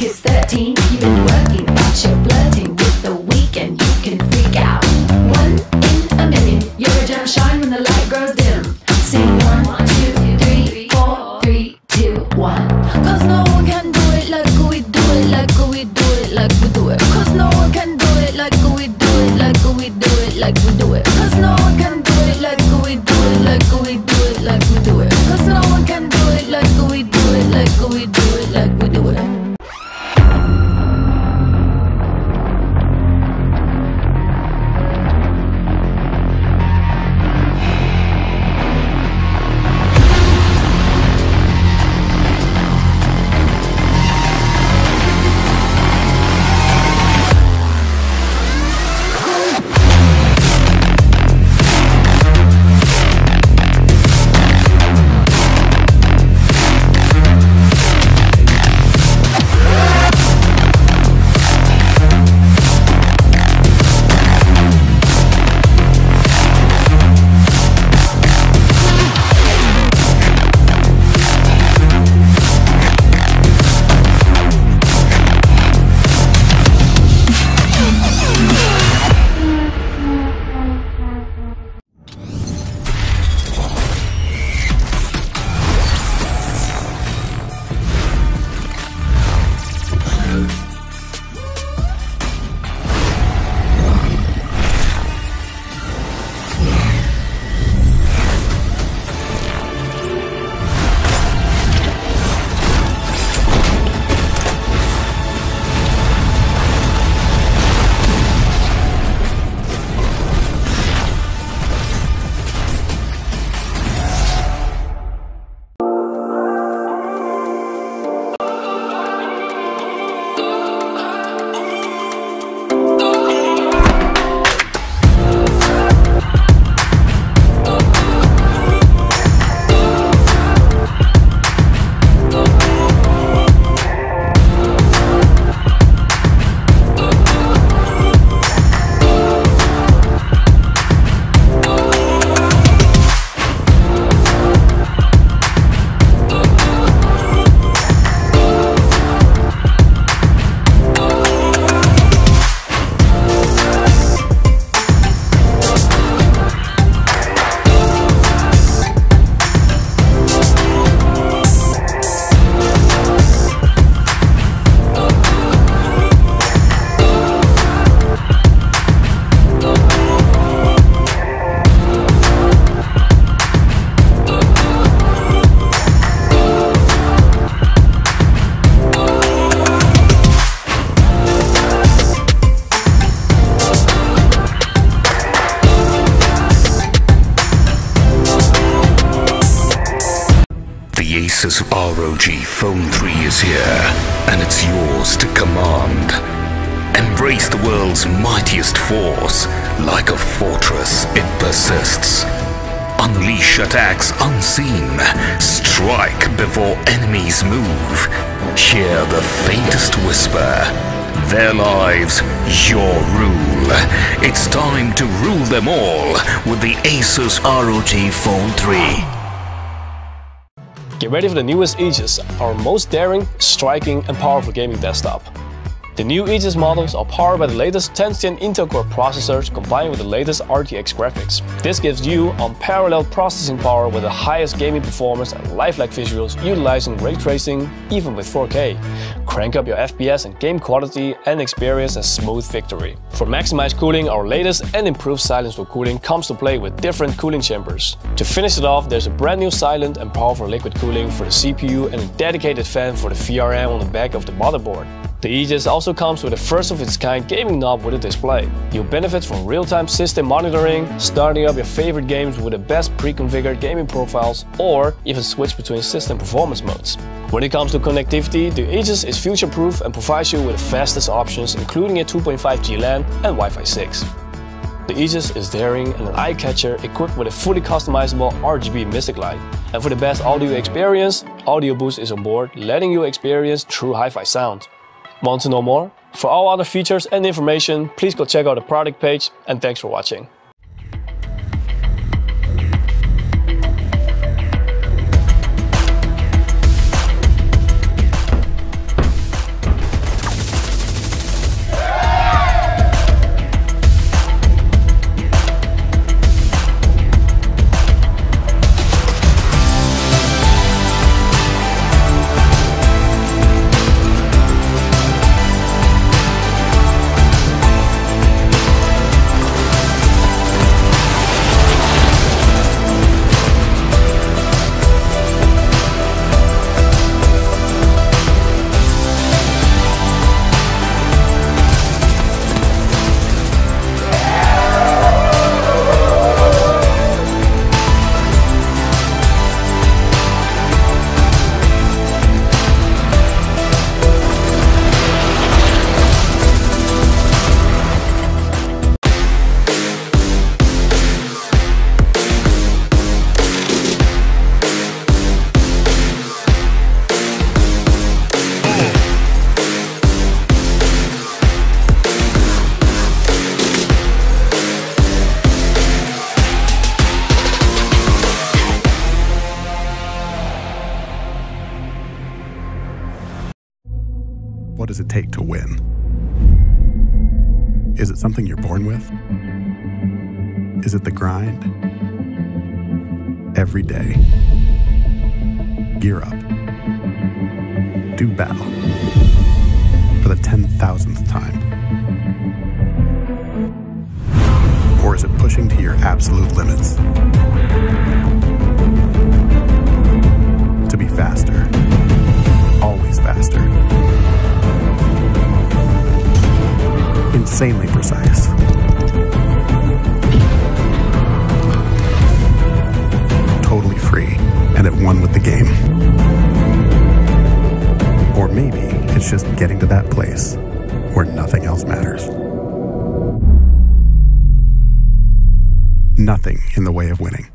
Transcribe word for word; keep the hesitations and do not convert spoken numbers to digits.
hits thirteen. You've been working, but you're flirting with the weekend. You can freak out. One in a million. You're a gem shine when the light grows dim. Sing one, two, three, four, three, two, one. Cause no one can do it like we do it, like we do it, like we do it. Cause no one can do it like we do it, like we do it, like we do it. Cause no one can do it like we do it, like we do it, like we do it. Cause no one can do it like we do it, like we do it, like we do it. Asus R O G Phone three is here, and it's yours to command. Embrace the world's mightiest force. Like a fortress, it persists. Unleash attacks unseen. Strike before enemies move. Hear the faintest whisper. Their lives, your rule. It's time to rule them all with the Asus R O G Phone three. Get ready for the newest Aegis, our most daring, striking and powerful gaming desktop. The new Aegis models are powered by the latest tenth gen Intel Core processors combined with the latest R T X graphics. This gives you unparalleled processing power with the highest gaming performance and lifelike visuals utilizing ray tracing even with four K. Crank up your F P S and game quality and experience a smooth victory. For maximized cooling, our latest and improved silence for cooling comes to play with different cooling chambers. To finish it off, there's a brand new silent and powerful liquid cooling for the C P U and a dedicated fan for the V R M on the back of the motherboard. The Aegis also comes with a first-of-its-kind gaming knob with a display. You'll benefit from real-time system monitoring, starting up your favorite games with the best pre-configured gaming profiles, or even switch between system performance modes. When it comes to connectivity, the Aegis is future-proof and provides you with the fastest options, including a two point five G LAN and Wi-Fi six. The Aegis is daring and an eye-catcher equipped with a fully customizable R G B Mystic light. And for the best audio experience, Audio Boost is on board, letting you experience true hi-fi sound. Want to know more? For all other features and information, please go check out the product page, and thanks for watching. what does it take to win? Is it something you're born with? Is it the grind? Every day. Gear up. Do battle. For the ten thousandth time. Or is it pushing to your absolute limits? To be faster. Always faster. Insanely precise. Totally free and at one with the game. Or maybe it's just getting to that place where nothing else matters. Nothing in the way of winning.